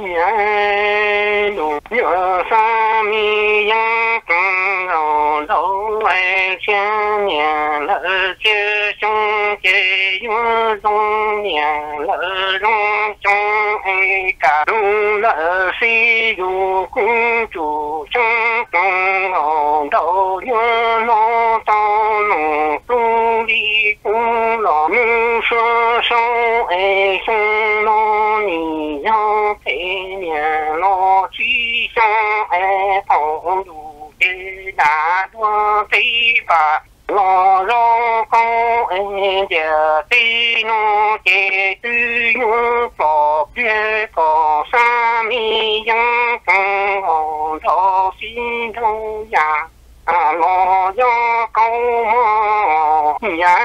đủ nhớ xa mi yang càng đầu đầu ai xem nhà lỡ chưa trong chế nhớ trong nhà lỡ trong ai cả đúng lỡ si dù cũng chủ trong đầu đầu nhớ nó tao nó tung đi cũng lọ nhưng sơ sâu ai sông nó nhỉ nhau thế nhà nó chỉ sang ai phòng đủ để đã đua tí và lo lo không ai giờ tí nó chế tư nhớ bỏ bia có xa mi yang không hồn thọ xin đâu nhà lo do câu mò nhà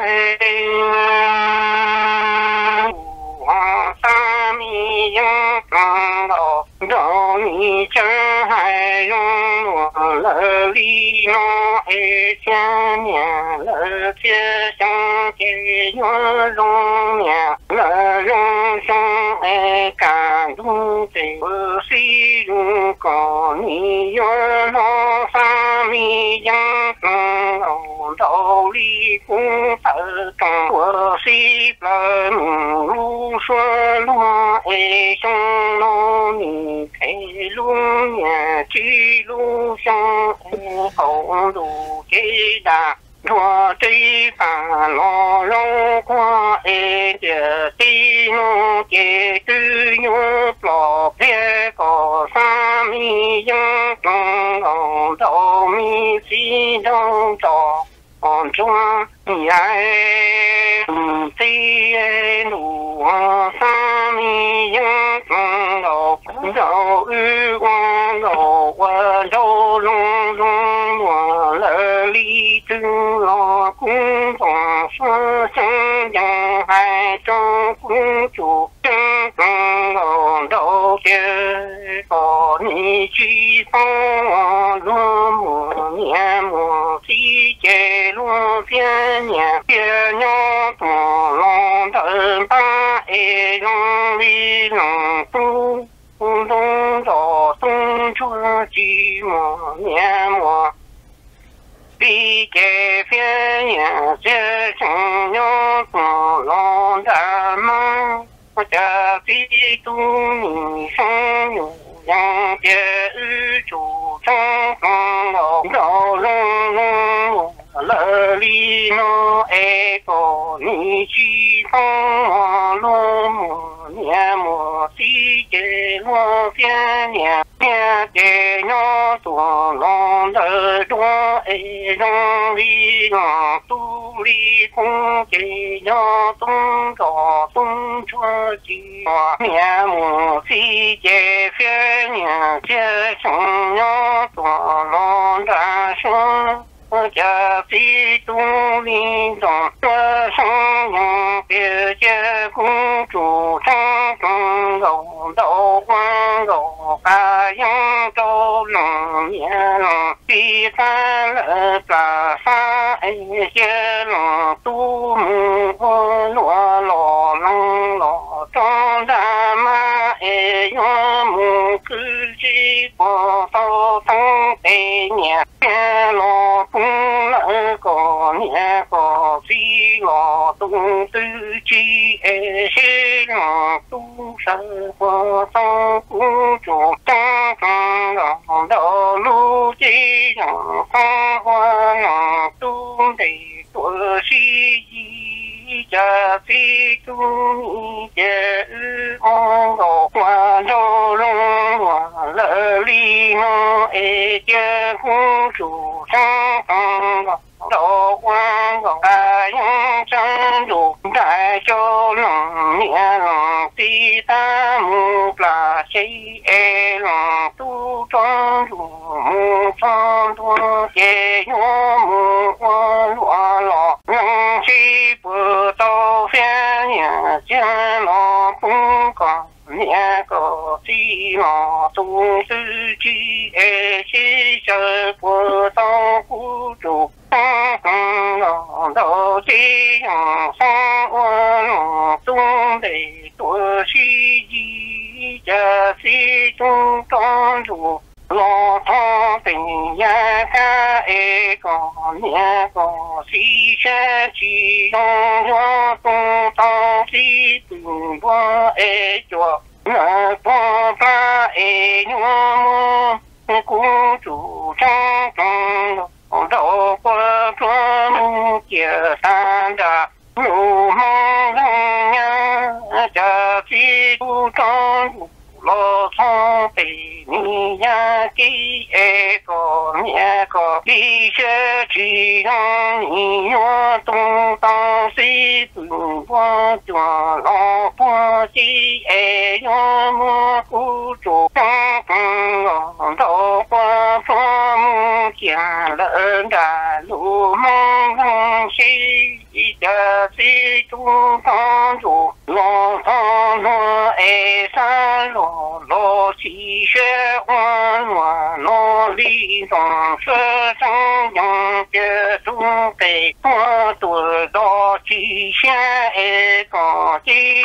xa mi yang càng đó mi chẳng hay lỡ đi nó e cha nhà lỡ chia sang chia nhớ rong nhà lỡ rong sang e càng đúng tình si đúng còn ni nhớ nó xa mi yang đầu đi cũng sợ càng của si là lu xuân lo e trong nó ni thấy luôn nhà chi lu sang hậu đủ chế đà thua trí phà lo lâu qua e chờ tí nó chế tư nhớ bỏ phía có xa mi dân trong đầu mi xí đâu trò còn chúa nhảy tí đủ xa mi dân trong đầu ư quan đầu qua đâu luôn luôn lỡ ly tư lo cũng còn sơ sân dòng hai trong cũng chủ chân còn đâu chơi còn ni chi phong luôn mùa nhà mùa khi chơi luôn phía nhà phía nhau tỏ lòng thơm ta e lòng đi lòng tu tung đỏ tung chúa chi mùa nhà mùa đi kề phía nhà chơi chẳng nhau tỏ lòng đã mang cha phi tu ni sang nhủ yang chia chủ trong lòng đầu lòng lỡ li nó e có ni chi phong lo nhà mùa si chế lo phía nhà chế nhỏ tuổi lòng đời đua e rong li ngọ tu li phong chế nhỏ tung đỏ tung chúa chi nhà mùa si chế phía nhà chế trong nhỏ tuổi lòng đã xuống cha phi tu li dòng chúa sang nhà phía chế cũng chủ trong đầu quan đầu ca yang châu lòng nhà lòng phi ta lỡ là xa ấy chế lòng tu mù lúa lò lăng lò trong đà ma e yo mù cứ chi bỏ tao thăng tê nhà lò tung lỡ có nhà có phi lò tung tư chi e xê lò tu sơ qua tao cũng chủ ta càng đầu lu chi nhỏ pha hoa nhỏ tu đầy tuổi si cha phi tu chế on đầu qua đâu long hoa lỡ li nó e chế cũng chủ ta càng đầu qua đầu ai chẳng đủ đại cho lòng nhẹ lòng ti ta mu là xây e lòng tu trong đủ mu trong tu chế nhớ mu qua lúa lọ nhưng khi bữa tao phía nhà cha lọ cũng còn nhà có gì lọ tu tư chi e chi chờ bữa tao cũng chủ đầu chi sang qua tung đầy tuổi si gì cha si tung trong dù lo thong tình nhà ca ê còn nhẹ còn si xe chỉ trong hoa tung tao si từng qua ê chùa ngã qua ba ê nhung cũng chủ trong trong đầu qua qua kia san ra nụ mong nhá cha chi tu trong lo thong tình nhà kí ê có nhẹ có đi xe chỉ đang nhớ tung tăng si từng qua chùa lo qua chi ê nhớ mua cú chủ tăng tăng đầu qua phong kia lớn đã lù mong si cha si tu tăng chủ lo thong lo ê sa lo chỉ sẽ hoàn hoàn lo lý dòng sơ trong dòng kia tung tệ qua tuổi đó chỉ sẽ có chỉ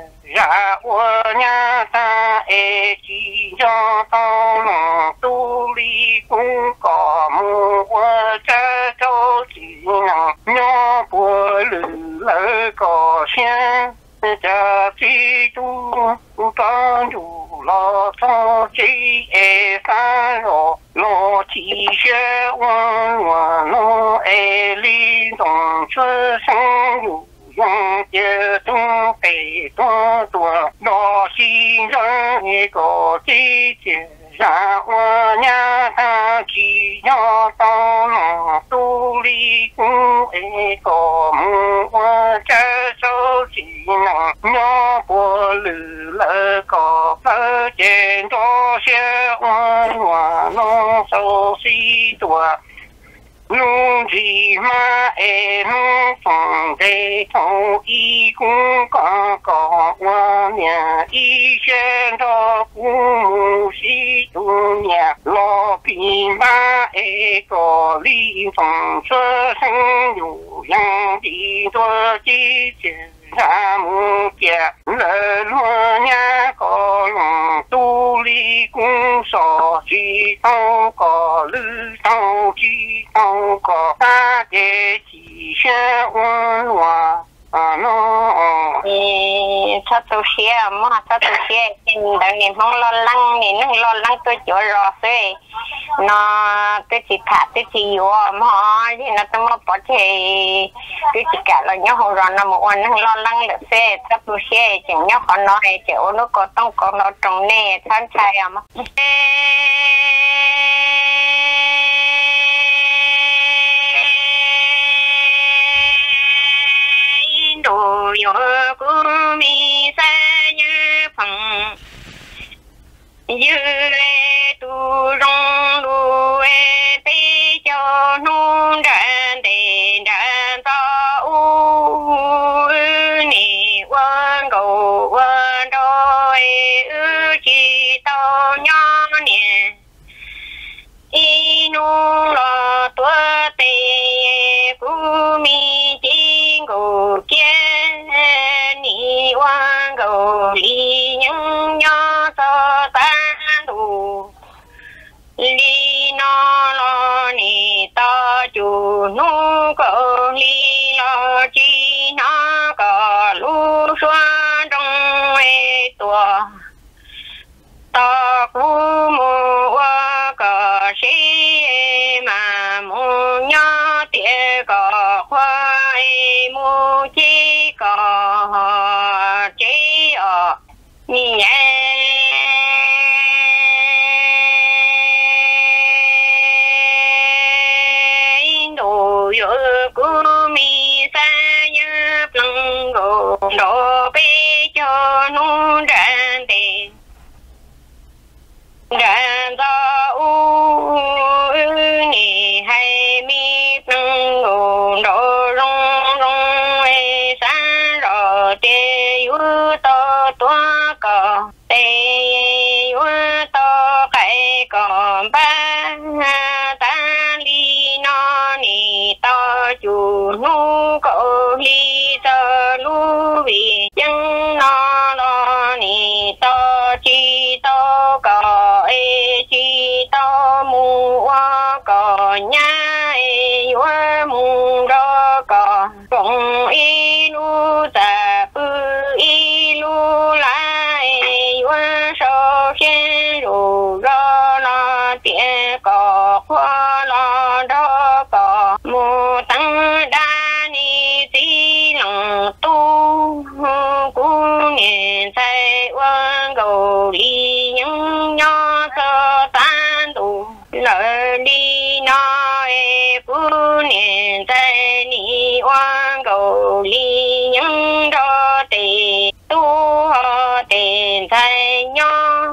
ra của nhà ta chỉ cho tao lòng tu lý cũng có mua cha châu chỉ nặng nhỏ của lử lỡ có xe cha chỉ tu tăng chủ lo cho chỉ e sa lo chỉ sẽ hoàn hoàn lo e lý dòng sơ sang dù dòng kia tung tệ to tua đó xin ra có chỉ ra hoa nhà ta chỉ cho tao lòng tu lý cũng có mua cha sâu chỉ nặng nhỏ của lử lỡ có phơ trên đó sẽ hoa hoa nó sâu xí tua nung gì mà em phòng để thâu y cũng có qua nhà y trên đó cũng sĩ tu nhà lo pin ba có lý phòng sơ sinh dù yang đi tôi chỉ ra một kia lỡ luôn nhà có lòng tu lý cũng so chỉ tao có lư tao chỉ tao có ta để chỉ sẽ ôn hòa nó sao tôi xe mà sao tôi xe đằng này không lo lắng này nó lo lắng tôi chỗ rồi thôi nó tôi chỉ thả tôi chỉ vô mà thì nó tôi mà bỏ thì tôi chỉ cả là nhớ hồi rồi nó một anh nó lo lắng được xe sao tôi xe chẳng nhớ còn nói chỗ nó có tông có nó trong này thân sai mà đồ yo của mi sa như phẳng như lệ tu rong lu e pe cho nung đàn đền đàn ta u ni quan cầu quan đôi chỉ tao nhỏ nè y nung lo tua tê của mi chính cầu kia ni quan cầu li nhung nhỏ so ta đủ li nó lo ni ta chủ nu cầu li lo chi nó có lu xoa trong e tua ta cu mua có sĩ mà mua nhỏ tiệt có khoai mua chi có chi ở nhẹ đồ yo của mi sa như plong đồ bê cho nung đàn tiền đàn ta u ni hay mi plong đồ rong rong e sa rồi tê yu to tua cò tê yu to cái còn ba ta li nó ni to chủ lo nhá yua mùng đó có cùng y lu ta bư y lu lại yua sau thiên ru lo lo tiền có hoa lo đó có mù tăng đa ni tí lòng tu cũng nghe thấy quan cầu đi những nhỏ sơ tan tu lời đi nói phu niệm thấy ni quan cầu đi những đó tề tu họ tiền thấy nhỏ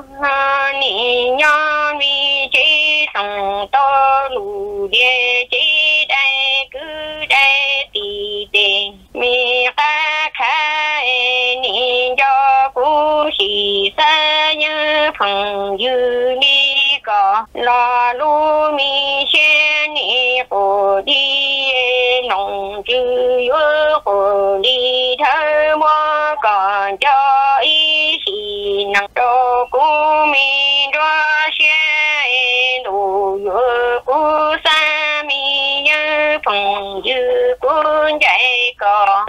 ni nhỏ mi chỉ sống to lù địa chỉ đây cứ đây tì tề mi ta khai ni cho cú sĩ sa như phẳng như ni có lo lu mi xuyên ni cổ đi nông chữ yếu cổ đi thơ mua còn cho ý sĩ năng cho cú mi cho xuyên đủ yếu cú sa mi như phẳng như cuốn chạy có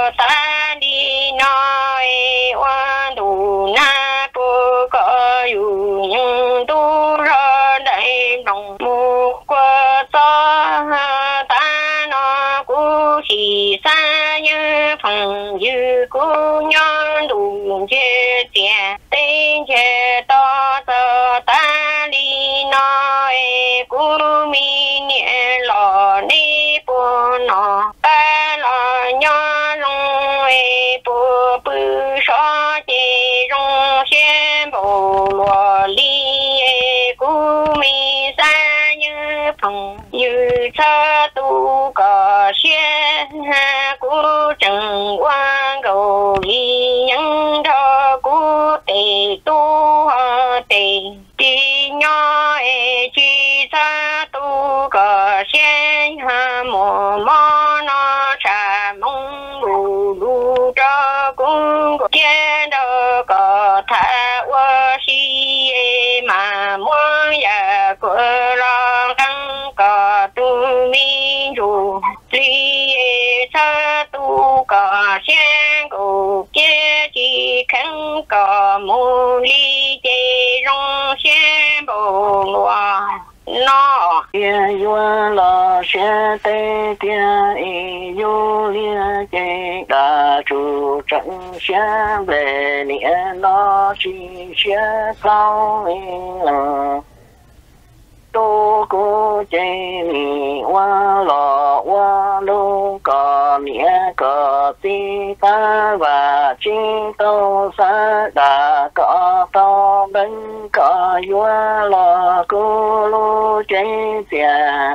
ta đi nói oan đủ na cô cóอยู่nhưng tu ra đại lòng mu qua ta ta nó cú chỉ xa như phẳng như cú nhon đủ chế tiền tên chế to tơ ta đi nói cú mi nhẹ lò đi bù nó ta lò nhon long bù bù so chế rong xuyên bù lò li cú mi xa như phẳng như sa tu có xuyên cú trần quan cầu đi những đó cú tề tu họ tề đi nhỏ chi sa tu có xuyên mồ mò nó sa mong lù lù cho cũng có trên đó có thả qua si mà muốn ya của lo căng có tu mi ru li sa tu có xuyên cổ kia chỉ khăn có mù li chế rong xuyên bồ lùa nó thiên yuan la xuyên tây thiên y yu liên chế đa chủ trận xuyên về niệm nó chỉ xuyên cao lòng tô cô chế mi hoa lò hoa lô có nghĩa có tí ta và chi tô sa đà có to bên có hoa lò cô lô chế tiền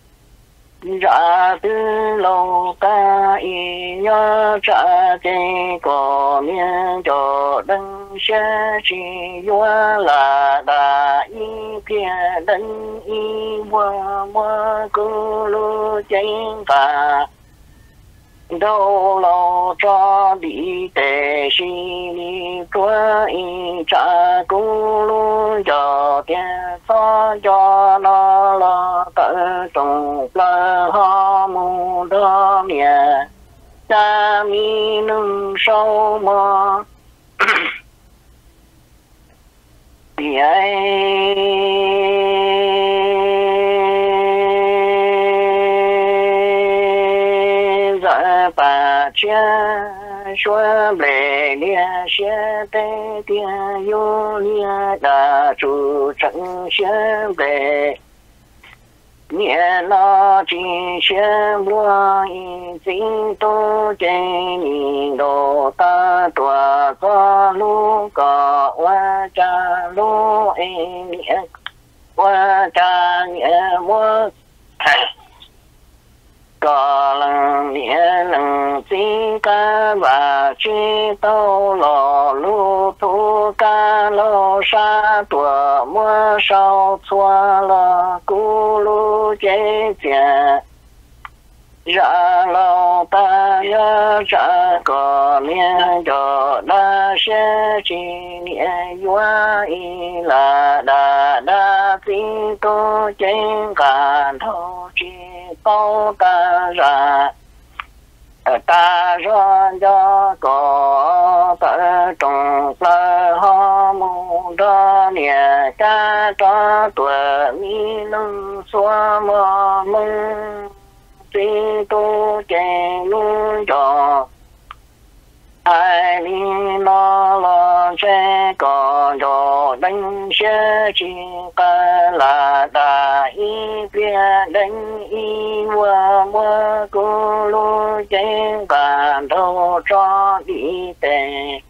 ra từ lâu ta y nhớ trả chế có miên cho đấng sẽ chỉ hoa là đà y kia đấng y hoa hoa cô lô chế ta đâu lo cho đi tề si đi qua y trả cô lô cho tiền so cho nó lo tự trồng la ho mu đó mẹ cha mi nâng sâu mơ vì ấy giờ bà cha xóa bề lia xe tê tia yo lia đà chủ trận xe bề nghĩa nó chỉ xe bùa chính tô chế nhìn đồ ta tòa có lu có hoa cha lu nghĩa hoa cha nghĩa mua có lần nghĩa lần chỉ ca và chỉ tao lò lu thu ca lô sa tùa mua sau xóa lò cú lu chế chè ra lò ta ya ra có miên cho đa sẽ chỉ nghĩa hoa y là đa đa tin tu chính cả thâu chi bao ta ra ta ra cho có ta trong la ho mu đa nia ta cho tuổi mi lưng xóa mơ mưng tuy tu chạy luôn cho ai đi lo lo sẽ có cho đánh sẽ chỉ cả là đại việt đánh y qua qua cô lu trên bàn đầu cho đi tề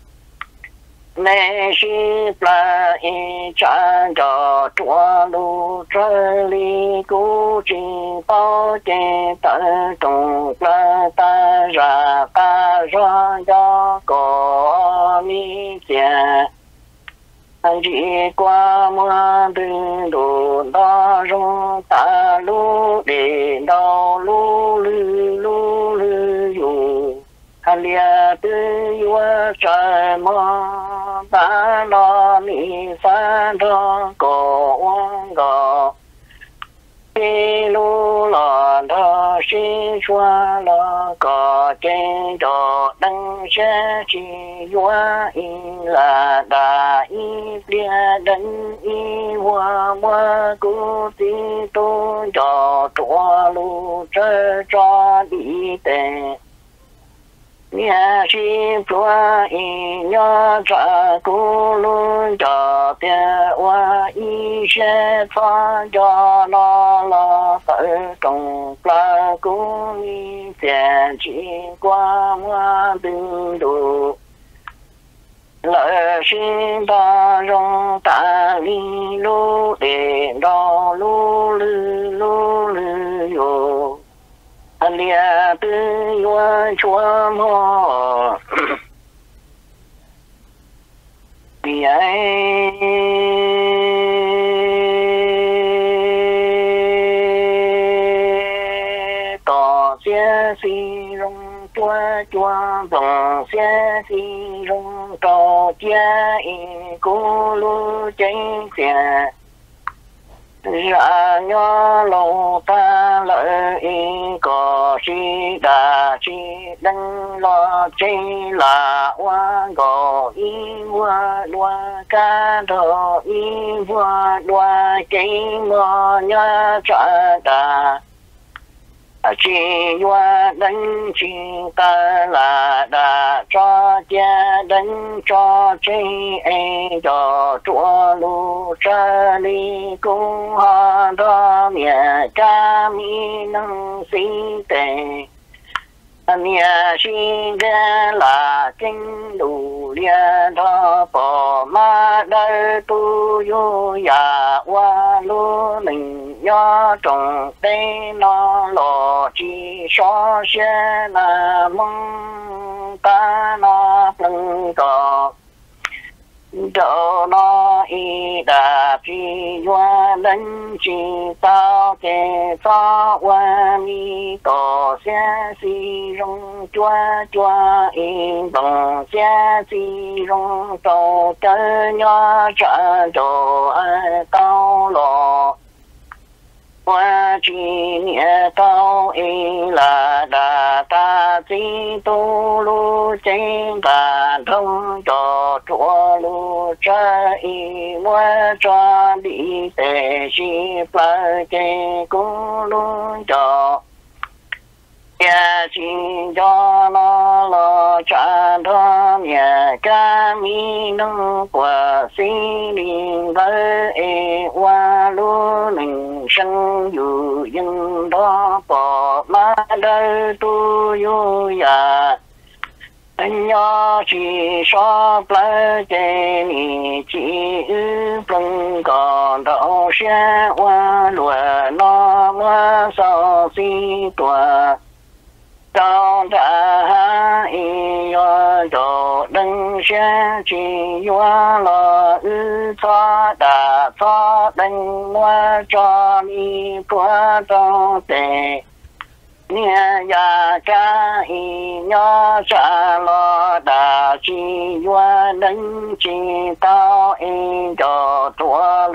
nè si pla y cha cho chua lu chơi li cú chỉ bao chế ta trong pla ta ra cho có mi cha anh chỉ qua mưa đường đồ đó rong ta lu để đau lu lu dù anh lia tư yêu trời mơ ta lo mi pha đó có uống gò đi lu lo đó xin chua lo có trên đó đăng sẽ chỉ hoa in là đại bia đăng y hoa hoa cố tí tôn cho chua lu chơi cho đi tề nhà si chua y nhớ trả cố luôn cho bia hoa y sẽ pha cho lo tới trong la cố mi tiền chỉ qua hoa bình đủ lời xin ta rong ta li lu để đo lu lư yo anh lia tư yo chua mò vì ai tỏ xe si rong chua vòng xe si rong tỏ chia y cô lu chánh xe ra nhỏ lâu ta lợi y có si đà si đăng lo chê là hoa gò y hoa đoa ca đò y hoa đoa chê mò nhá trả đà chỉ hoa đánh chỉ ta là đà cho cha đánh cho chê cho chua lu cha li cung hoa đó mẹ cha mi nâng si tề nhà si ra là kinh đủ lia đó bỏ ma đời tu yo ya hoa lu mình do trồng tê nó lò chi so xe là mong ta nó lưng cò cho nó y đà chi hoa đánh chi tao kê cho hoa mi tỏ xe si rong chua y bằng xe si rong tàu chơi nhỏ trả cho tao lò hoa chi nghĩa tao y là đà ta chi tu lu chênh và thông cho chua lu cha y mua cho đi tề chi pha kê cung lu cho nhà chi cho nó lo cha đó nhà ca mi nông quả si linh với hoa lu mình sanh dù dân đó bỏ ma đời tu yo ya nhỏ chỉ so plei kê ni chỉ phân còn đâu sẽ hoa lúa nó hoa sao si tua trong ta y yo do đấng sẽ chỉ hoa lo cho đã cho đấng hoa cho mi qua trong tề nia ya cha y nhỏ cha lo đà chi hoa đấng chi tao y cho tua lu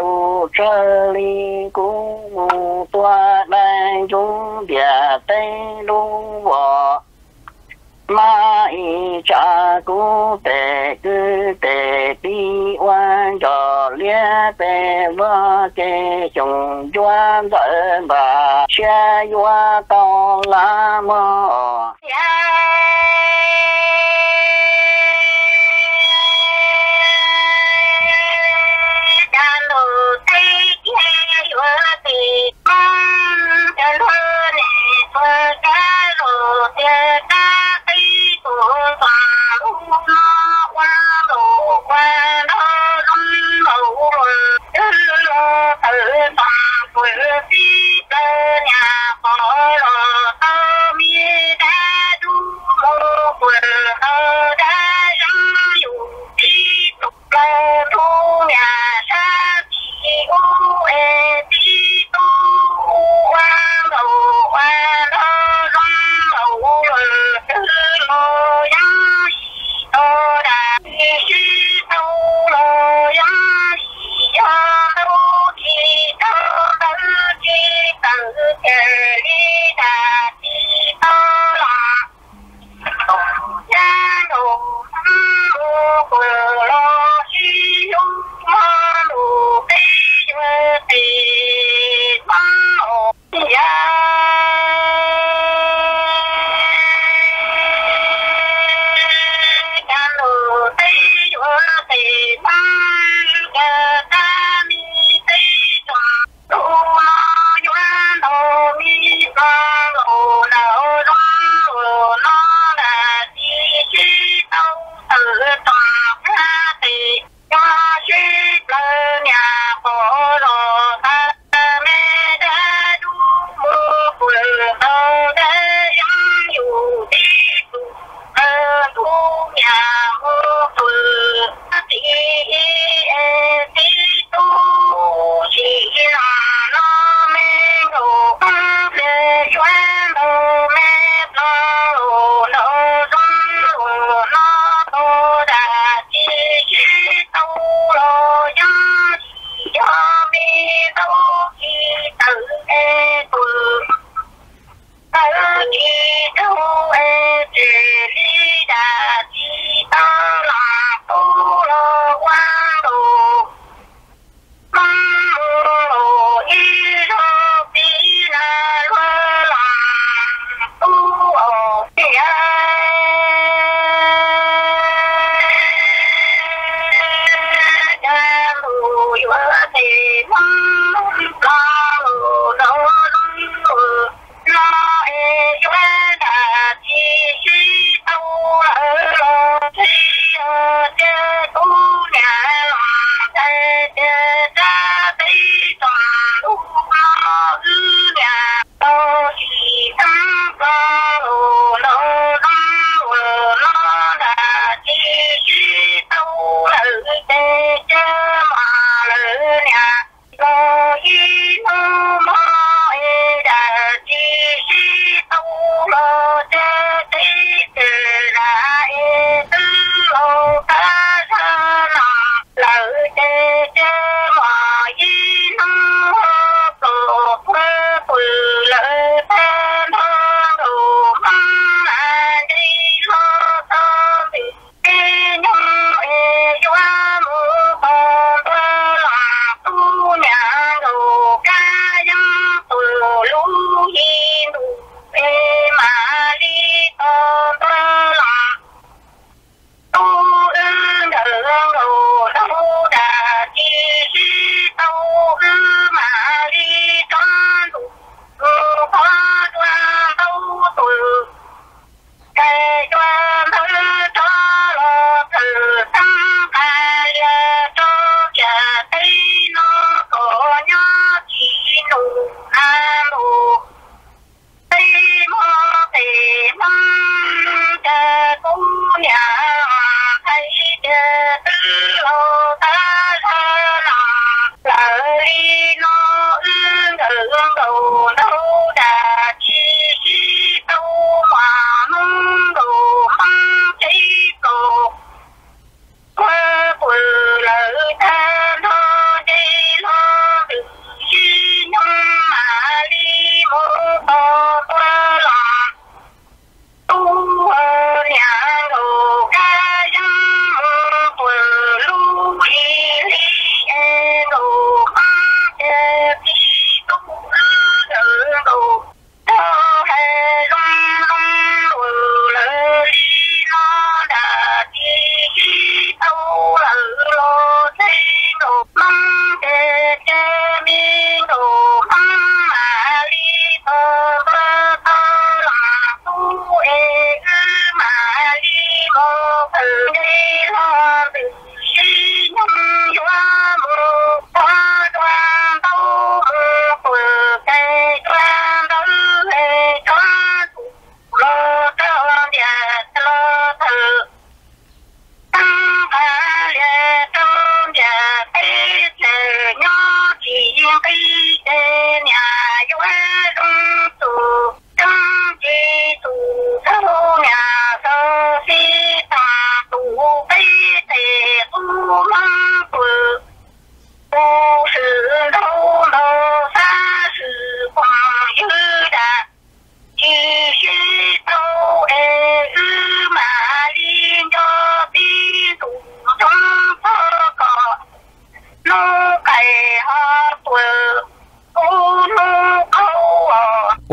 trở li cũ tua đang chúng địa tây lu vợ mà ý cha cũ cứ tệ đi quan trò lia tệ vợ kê chồng doan vợ bà xe doa tao lá mò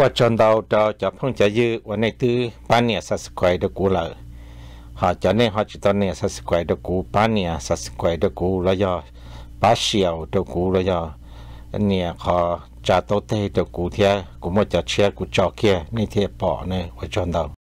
我转到就碰着有我那都半年30块的股了，好，今年好知道呢30块的股，半年30块的股了要80的股了要，เนี่ยเขาจะโตเต的股贴，股么จะเชีย股照片那天报呢，我转到。